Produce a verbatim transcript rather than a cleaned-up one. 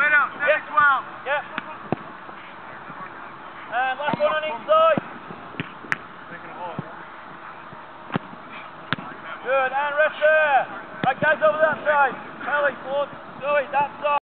Straight out, seven twelve. Yep. And last one on each side. Good, and rest there. Right, guys over that side. Kelly, forward, Zoe, that side.